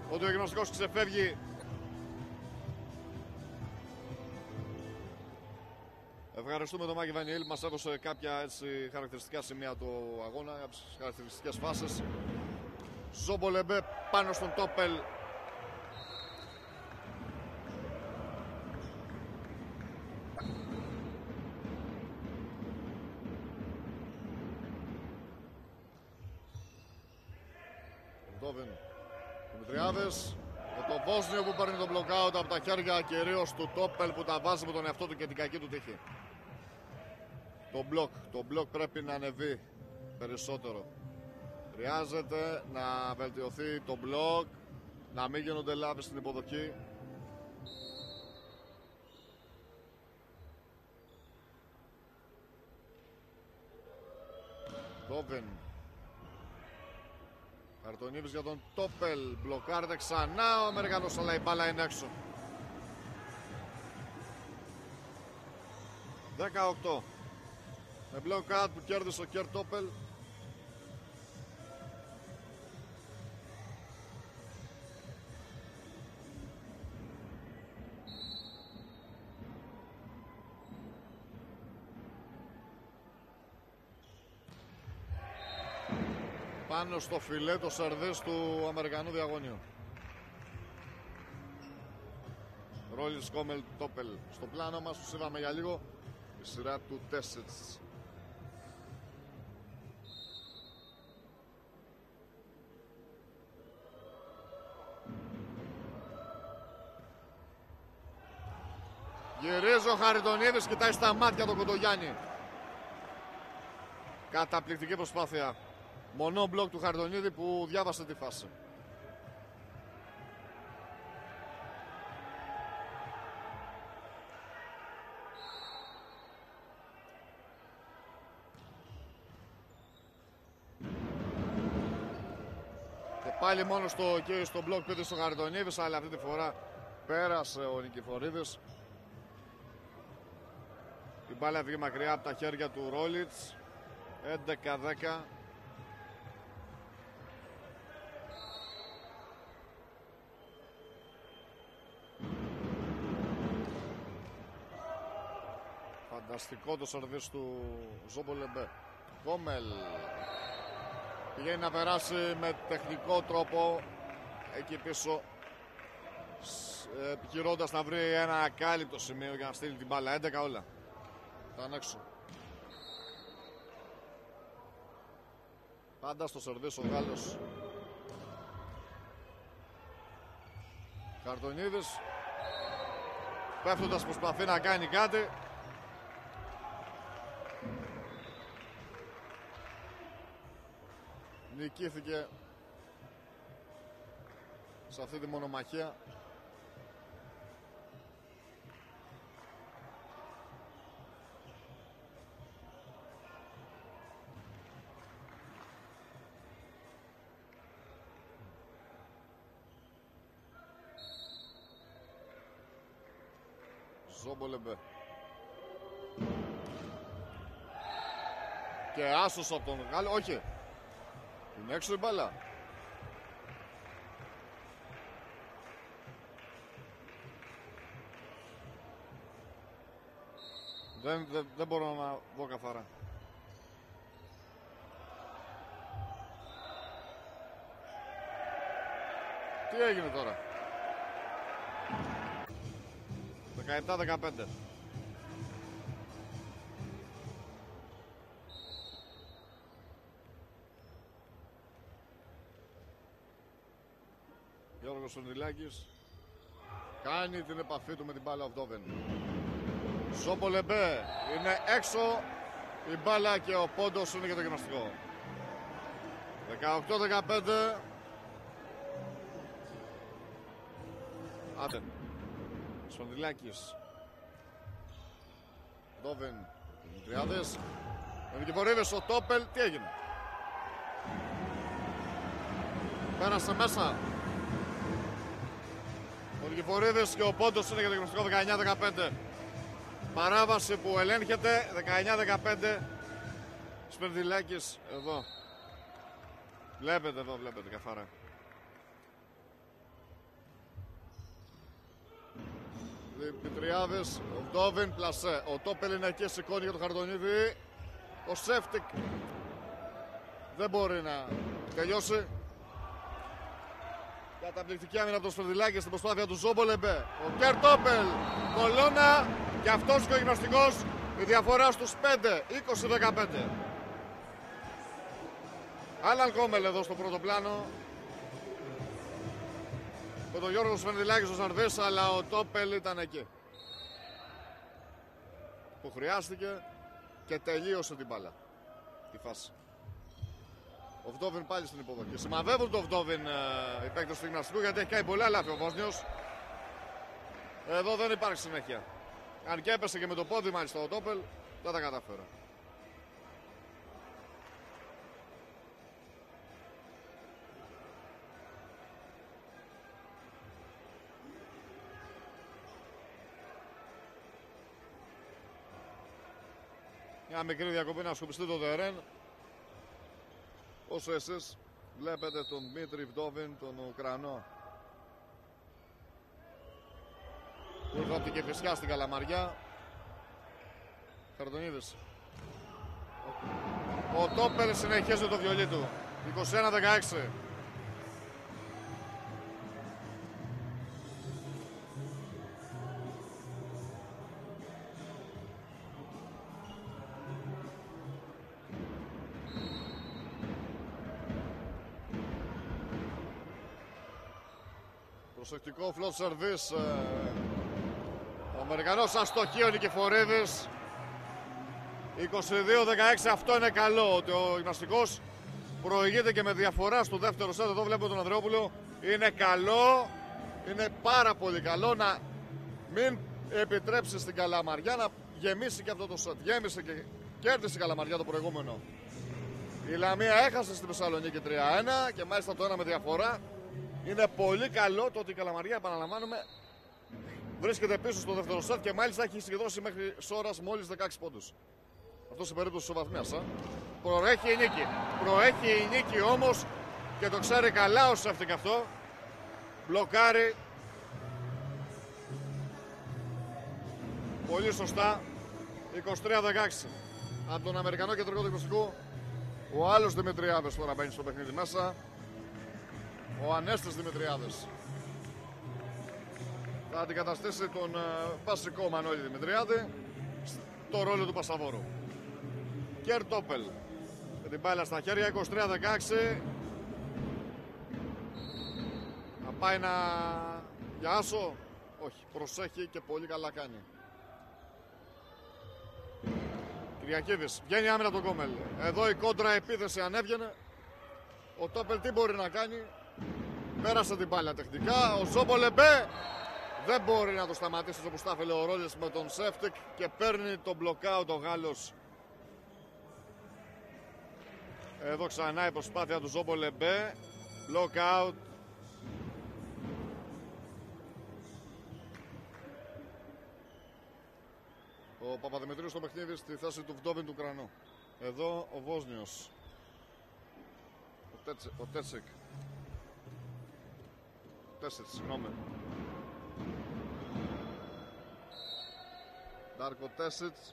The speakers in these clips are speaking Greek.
Ο διαγνωστικός ξεφεύγει. Ευχαριστούμε τον Μάκη Βανιέλη που μας έδωσε κάποια έτσι χαρακτηριστικά σημεία του αγώνα, κάποιες χαρακτηριστικές φάσεις. Ζόμπολεμπέ πάνω στον Τόπελ. Ντόβιν, Δημητριάδες με τον Βόσνιο που παίρνει τον blockout από τα χέρια κυρίως του Τόπελ που τα βάζει με τον εαυτό του και την κακή του τύχη. Το μπλοκ πρέπει να ανεβεί περισσότερο. Χρειάζεται να βελτιωθεί το μπλοκ, να μην γίνονται λάθη στην υποδοχή. Ντόβιν. Χαρτονίβης για τον Τόπελ. Μπλοκάρεται ξανά ο Αμερικανός, αλλά η μπάλα είναι έξω. 18. Με μπλοκάτ που κέρδισε ο Κέρ Τόπελ. Πάνω στο φιλέ το σερβίς του Αμερικανού διαγωνίου. Ρόλι Σκόμελ Τόπελ. Στο πλάνο μας τους είδαμε για λίγο η σειρά του Τέσσετς. Γυρίζει ο Χαριτονίδης, κοιτάει στα μάτια τον Κοντογιάννη. Καταπληκτική προσπάθεια. Μονό μπλοκ του Χαριτονίδη που διάβασε τη φάση. Και πάλι μόνο στο μπλοκ πήρε στο Χαριτονίδης, αλλά αυτή τη φορά πέρασε ο Νικηφορίδης. Η μπάλα βγήκε μακριά από τα χέρια του Ρόλιτς. 11-10. Φανταστικό το σερβίς του Ζόμπολεμπέ. Κόμελ πηγαίνει να περάσει με τεχνικό τρόπο εκεί πίσω, επιχειρώντας να βρει ένα ακάλυπτο σημείο για να στείλει την μπάλα. 11 όλα. Ήταν έξω. Πάντα στο σερβίς ο Γάλλος. Χαρτονίδης πέφτοντας προσπαθεί να κάνει κάτι. Νικήθηκε σε αυτή τη μονομαχία. Ζόμπολεμπέ. Και άσος από τον Γάλλο. Όχι. Είναι έξω η μπάλα. Δεν μπορώ να δω καθαρά. Τι έγινε τώρα? 17-15. Γιώργος Σονδυλάκης κάνει την επαφή του με την μπάλα ο Ντόβεν. Ζόμπολεμπέ είναι έξω η μπάλα και ο πόντος είναι για το γυμναστικό. 18-15. Άντε. Σονδυλάκης. Ντόβεν. Τριάδες. Με Νικηφορίδης ο Τόπελ. Τι έγινε? Πέρασε μέσα. Ο Νικηφορίδης και ο πόντος είναι για το γυμναστικό. 19-15. Παράβαση που ελέγχεται. 19-15. Σπερδιλάκης εδώ. Βλέπετε εδώ, βλέπετε καθαρά. Δημητριάδης. Ο Βδόβιν, πλασέ. Ο Τόπελ είναι εκεί, σηκώνει για τον Χαρτονίδη. Ο Σέφτικ δεν μπορεί να τελειώσει. Καταπληκτική άμυνα από το Σφερδιλάκη στην προσπάθεια του Ζόμπολεμπε. Ο Κερτόπελ, κολόνα και αυτός και ο γυμναστικός. Η διαφορά στους 5, 20-15. Άλαν Κόμελ εδώ στο πρώτο πλάνο. Με τον Γιώργο Σφερδιλάκη στο Σαρδές, αλλά ο Τόπελ ήταν εκεί. Που χρειάστηκε και τελείωσε την μπάλα. Τη φάση. Ο Βδόβιν πάλι στην υποδοχή. Σημαδεύουν τον Βδόβιν οι παίκτες του γυμναστικού, γιατί έχει κάνει πολλά λάθη ο Βόσνιος. Εδώ δεν υπάρχει συνέχεια. Αν και έπεσε και με το πόδι μάλιστα ο Τόπελ, δεν τα κατάφερα. Μια μικρή διακοπή να σκουπιστεί το ΔΕΡΕΝ. Όσο εσείς βλέπετε τον Δημήτρη Βδόβιν, τον Ουκρανό, που ήρθε από την Κηφισιά στην Καλαμαριά. Χαρτονίδης. Ο Τόπελ συνεχίζει το βιολί του. 21-16. Προσεκτικό φλότ σερβίς. Ο Αμερικανός αστοχεί ο Νικηφορίδης. 22-16, αυτό είναι καλό. Ότι ο γυμναστικός προηγείται και με διαφορά στο δεύτερο σετ. Εδώ βλέπω τον Ανδρεόπουλο. Είναι καλό. Είναι πάρα πολύ καλό να μην επιτρέψει στην Καλαμαριά να γεμίσει και αυτό το σετ. Γέμισε και κέρδισε η Καλαμαριά το προηγούμενο. Η Λαμία έχασε στην Θεσσαλονίκη 3-1 και μάλιστα το ένα με διαφορά. Είναι πολύ καλό το ότι η Καλαμαριά, επαναλαμβάνουμε, βρίσκεται πίσω στο δεύτερο σετ και μάλιστα έχει συγκεντρώσει μέχρι ώρας μόλις 16 πόντους. Αυτό σε περίπτωση ισοβαθμίας. Προέχει η νίκη. Προέχει η νίκη όμως και το ξέρει καλά ο Σέφτικ αυτό. Μπλοκάρει. Πολύ σωστά. 23-16. Από τον Αμερικανό κεντρικό του γυμναστικού. Ο άλλος Δημητριάδης τώρα μπαίνει στο παιχνίδι μέσα. Ο Ανέστης Δημητριάδης θα αντικαταστήσει τον βασικό Μανώλη Δημητριάδη στο ρόλο του Πασαβόρου. Κερτόπελ με την μπάλα στα χέρια. 23-16. Θα πάει να για άσο. Όχι, προσέχει και πολύ καλά κάνει. Κυριακίδης, βγαίνει άμυνα τον Κόμελ. Εδώ η κόντρα επίθεση ανέβγαινε. Ο Τόπελ τι μπορεί να κάνει? Πέρασε την μπάλα τεχνικά. Ο Ζόμπολεμπέ δεν μπορεί να το σταματήσει όπως τα ήθελε ο Ρόλες με τον Σέφτικ και παίρνει τον μπλοκάουτ ο Γάλλος. Εδώ ξανά η προσπάθεια του Ζόμπολεμπέ. Blockout. Ο Παπαδημητρίου στο παιχνίδι στη θέση του Βδόβιν του Ουκρανού. Εδώ ο Βόσνιος. Ο Τέτσικ. Συγγνώμη. Ντάρκο Τέσιτς.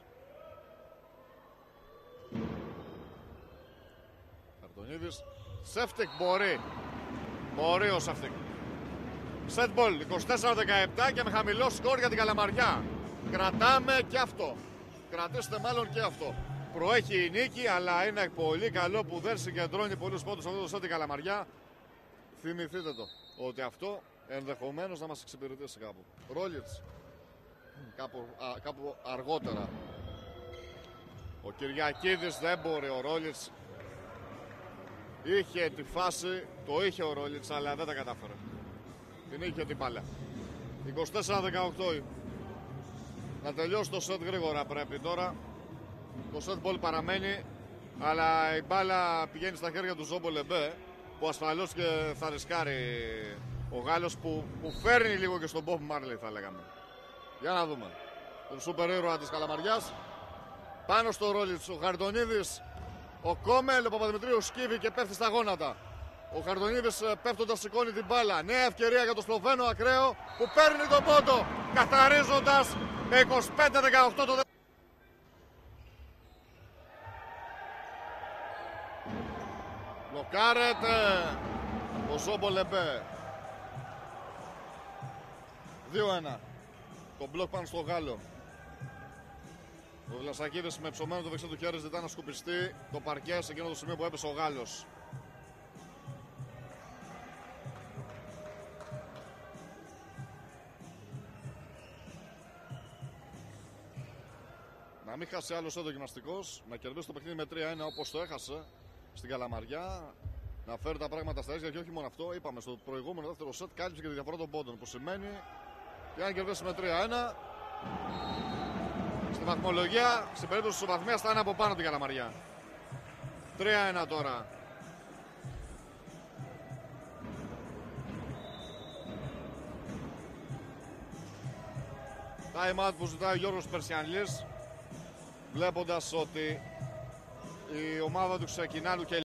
Χαρτονίδης. Σέφτικ μπορεί. Μπορεί ο Σέφτικ. Σετμπολ 24-17 και με χαμηλό σκορ για την Καλαμαριά. Κρατάμε και αυτό. Κρατήστε μάλλον και αυτό. Προέχει η νίκη, αλλά είναι πολύ καλό που δεν συγκεντρώνει πολλούς πόντους αυτό το σετ η Καλαμαριά. Θυμηθείτε το, ότι αυτό ενδεχομένως να μας εξυπηρετήσει κάπου. Ρόλιτς, κάπου αργότερα. Ο Κυριακίδης δεν μπορεί, ο Ρόλιτς είχε τη φάση, το είχε ο Ρόλιτς, αλλά δεν τα κατάφερε. Την είχε την μπάλα. 24-18. Να τελειώσει το σετ γρήγορα πρέπει τώρα. Το σετ μπολ παραμένει, αλλά η μπάλα πηγαίνει στα χέρια του Ζόμπολεμπέ, που ασφαλώς και θα ρισκάρει ο Γάλλος που φέρνει λίγο και στον Bob Marley, θα λέγαμε. Για να δούμε. Τον σούπερ ήρωα της Καλαμαριάς. Πάνω στο Ρόλιτς ο Χαρτονίδης. Ο Κόμελ, ο Παπαδημητρίου σκύβει και πέφτει στα γόνατα. Ο Χαριτονίδης πέφτοντας σηκώνει την μπάλα. Νέα ευκαιρία για το Σλοβαίνο ακραίο που παίρνει τον πόντο, καθαρίζοντας με 25-18 το δεύτερο. Μπλοκάρεται ο Ζόμπο Λεμπέ. 2-1. Το μπλοκ πάνω στο Γάλλο. Ο Βλασακίδης με ψωμένο το δεξί του χέρι ζητά να σκουπιστεί το παρκέ σε εκείνο το σημείο που έπεσε ο Γάλλος. Να μην χάσει άλλο σέντο γυμναστικός, να κερδίσει το παιχνίδι με 3-1 όπως το έχασε στην Καλαμαριά. Να φέρει τα πράγματα στα ίσια και όχι μόνο αυτό. Είπαμε στο προηγούμενο δεύτερο σετ κάλυψε και τη διαφορά των πόντων. Που σημαίνει και αν κερδίσει με 3-1, στη βαθμολογία, στην περίπτωση της ισοβαθμίας, θα είναι από πάνω την Καλαμαριά. 3-1 τώρα. Time out που ζητάει ο Γιώργος Περσιανλής, βλέποντας ότι η ομάδα του ξεκινά του και